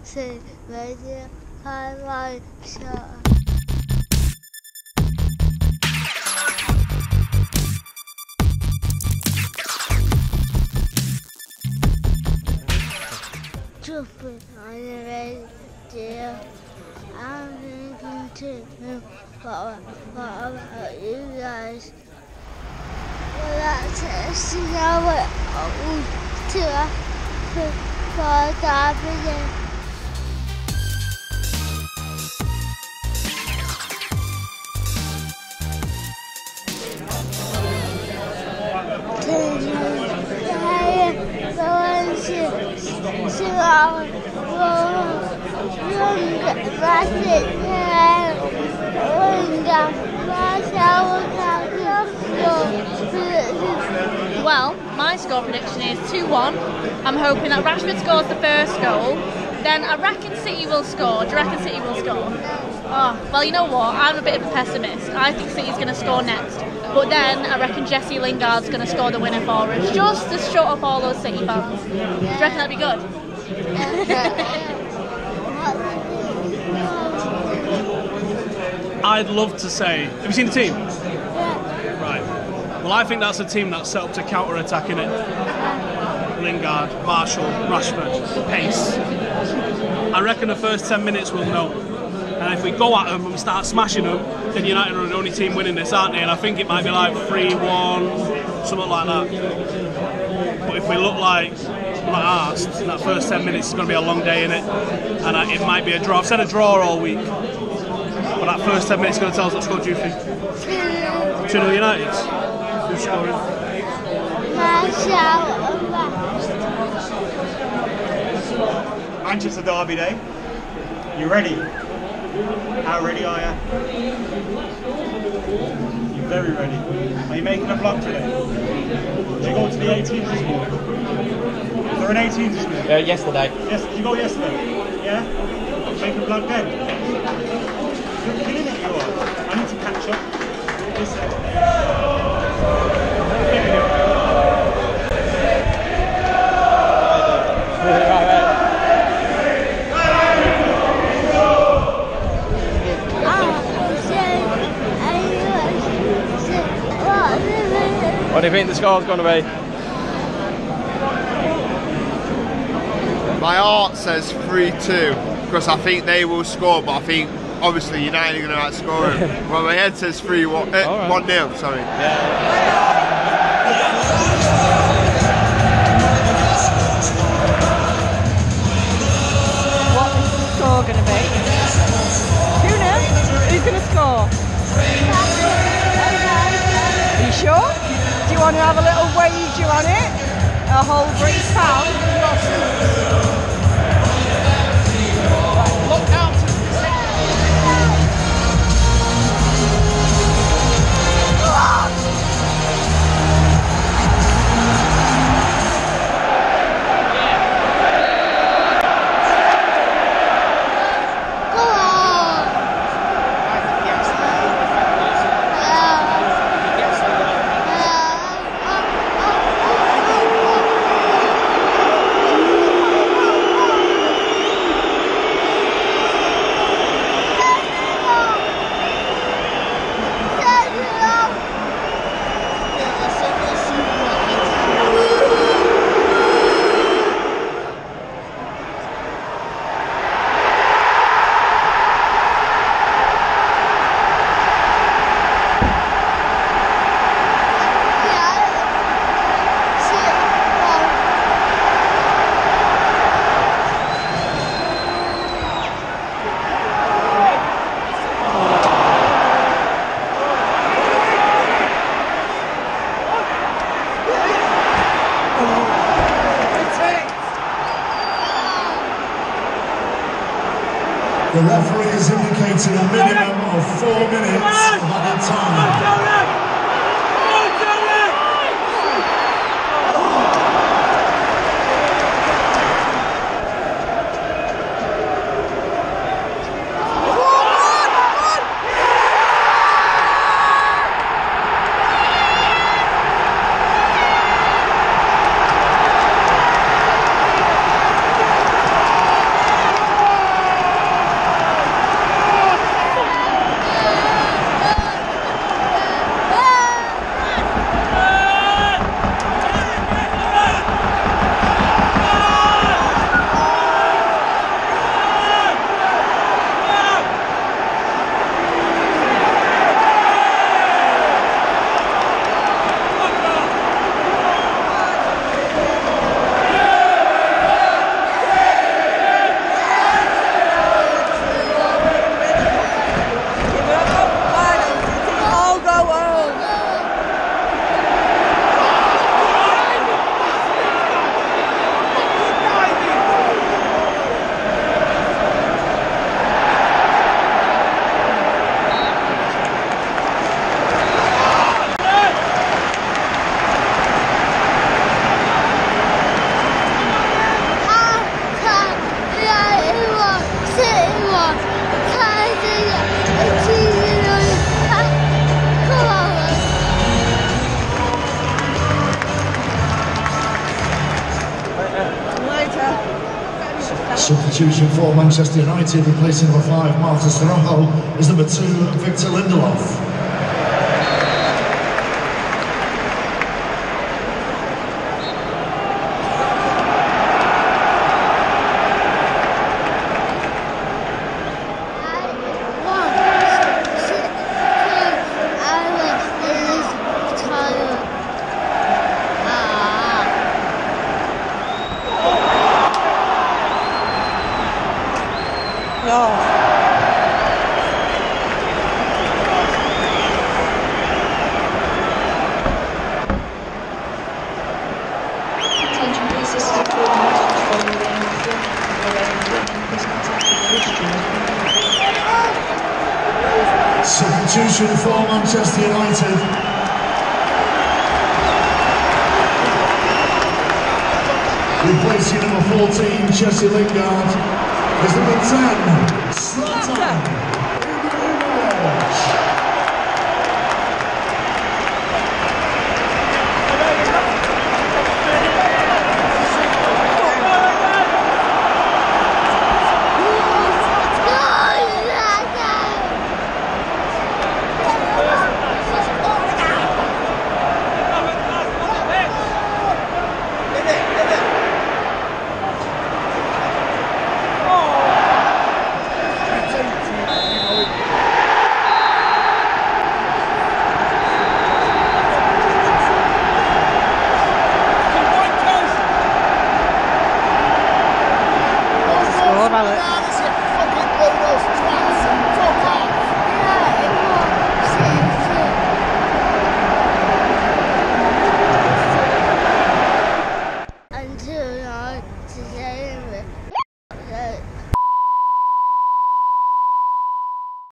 是每天开玩笑。祝福我的妹姐。I'm thinking to for you guys. 我要尝试要为车for打别人。希望我用的发现用的发现我看 Well, my score prediction is 2-1. I'm hoping that Rashford scores the first goal. Then I reckon City will score. Do you reckon City will score? Oh, well, you know what? I'm a bit of a pessimist. I think City's going to score next. But then I reckon Jesse Lingard's going to score the winner for us, just to shut up all those City fans. Do you reckon that'd be good? I'd love to say, have you seen the team? Right. Well, I think that's a team that's set up to counter-attack, innit? Lingard, Marshall, Rashford, pace. I reckon the first 10 minutes we'll know. And if we go at them and we start smashing them, then United are the only team winning this, aren't they? And I think it might be like 3-1, something like that. But if we look like arse, that first 10 minutes is going to be a long day, innit? And it might be a draw. I've said a draw all week. But that first 10 minutes is going to tell us what score do you think? 2-0 United. Who's scoring? Manchester Derby Day. You ready? How ready are you? You're very ready. Are you making a vlog today? Did you go to the 18s this morning? Was there an 18s this morning? Yesterday. Yes, did you go yesterday? Yeah? Make a vlog then? You're killing it, you are. I need to catch up. Listen. What do you think the score's going to be? My heart says 3-2 because I think they will score, but I think obviously United are going to outscore them. Well, my head says 1-0, sorry. Yeah. What is the score going to be? 2-0? Who's going to score? Are you sure? Do you want to have a little wager on it? A whole £3? Look out! The referee has indicated a minimum of 4 minutes of added time. Substitution for Manchester United, replacing number 5 Marta Sorojo, is number 2 Victor Lindelof. Substitution for Manchester United. Replacing number 14 Jesse Lingard is number 10 Zlatan